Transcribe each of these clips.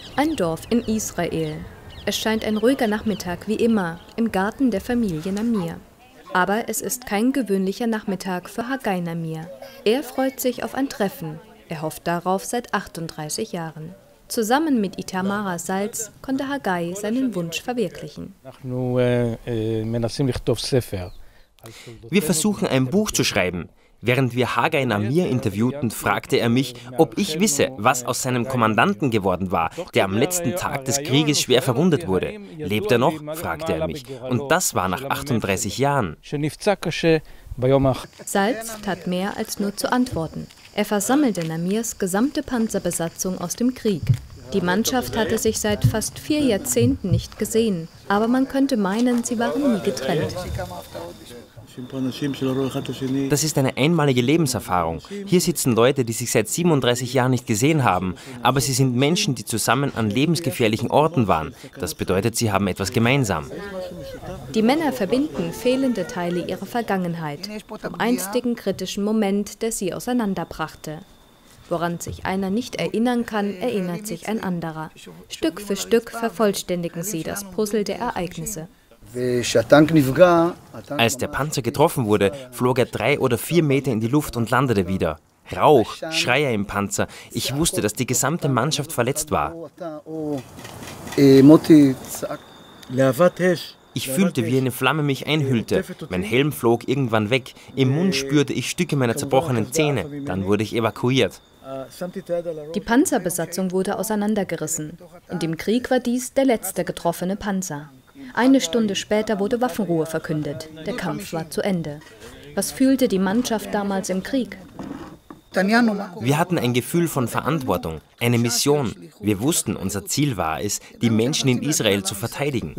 Ein Dorf in Israel. Es scheint ein ruhiger Nachmittag wie immer im Garten der Familie Namir. Aber es ist kein gewöhnlicher Nachmittag für Hagai Namir. Er freut sich auf ein Treffen. Er hofft darauf seit 38 Jahren. Zusammen mit Itamara Salz konnte Hagai seinen Wunsch verwirklichen. Wir versuchen, ein Buch zu schreiben. Während wir Hagai Namir interviewten, fragte er mich, ob ich wisse, was aus seinem Kommandanten geworden war, der am letzten Tag des Krieges schwer verwundet wurde. Lebt er noch? Fragte er mich. Und das war nach 38 Jahren. Salz tat mehr als nur zu antworten. Er versammelte Namirs gesamte Panzerbesatzung aus dem Krieg. Die Mannschaft hatte sich seit fast 4 Jahrzehnten nicht gesehen, aber man könnte meinen, sie waren nie getrennt. Das ist eine einmalige Lebenserfahrung. Hier sitzen Leute, die sich seit 37 Jahren nicht gesehen haben, aber sie sind Menschen, die zusammen an lebensgefährlichen Orten waren. Das bedeutet, sie haben etwas gemeinsam. Die Männer verbinden fehlende Teile ihrer Vergangenheit, vom einstigen kritischen Moment, der sie auseinanderbrachte. Woran sich einer nicht erinnern kann, erinnert sich ein anderer. Stück für Stück vervollständigen sie das Puzzle der Ereignisse. Als der Panzer getroffen wurde, flog er 3 oder 4 Meter in die Luft und landete wieder. Rauch, Schreie im Panzer. Ich wusste, dass die gesamte Mannschaft verletzt war. Ich fühlte, wie eine Flamme mich einhüllte. Mein Helm flog irgendwann weg. Im Mund spürte ich Stücke meiner zerbrochenen Zähne. Dann wurde ich evakuiert. Die Panzerbesatzung wurde auseinandergerissen. In dem Krieg war dies der letzte getroffene Panzer. 1 Stunde später wurde Waffenruhe verkündet. Der Kampf war zu Ende. Was fühlte die Mannschaft damals im Krieg? Wir hatten ein Gefühl von Verantwortung, eine Mission. Wir wussten, unser Ziel war es, die Menschen in Israel zu verteidigen.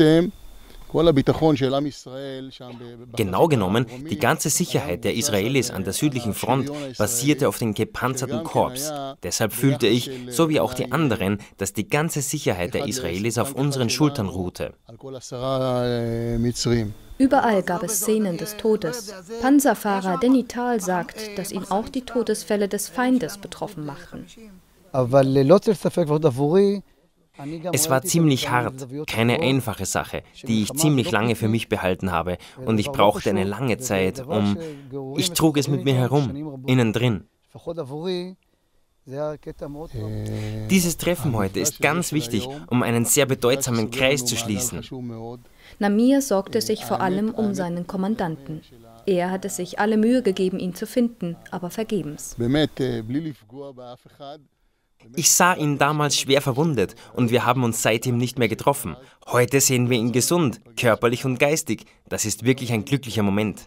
Genau genommen, die ganze Sicherheit der Israelis an der südlichen Front basierte auf den gepanzerten Korps. Deshalb fühlte ich, so wie auch die anderen, dass die ganze Sicherheit der Israelis auf unseren Schultern ruhte. Überall gab es Szenen des Todes. Panzerfahrer Danny Tal sagt, dass ihn auch die Todesfälle des Feindes betroffen machten. Es war ziemlich hart, keine einfache Sache, die ich ziemlich lange für mich behalten habe. Und ich brauchte eine lange Zeit, Ich trug es mit mir herum, innen drin. Dieses Treffen heute ist ganz wichtig, um einen sehr bedeutsamen Kreis zu schließen. Namir sorgte sich vor allem um seinen Kommandanten. Er hatte sich alle Mühe gegeben, ihn zu finden, aber vergebens. Ich sah ihn damals schwer verwundet und wir haben uns seitdem nicht mehr getroffen. Heute sehen wir ihn gesund, körperlich und geistig. Das ist wirklich ein glücklicher Moment.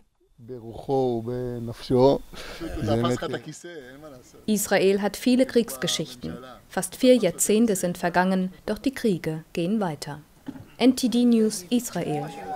Israel hat viele Kriegsgeschichten. Fast 4 Jahrzehnte sind vergangen, doch die Kriege gehen weiter. NTD News Israel.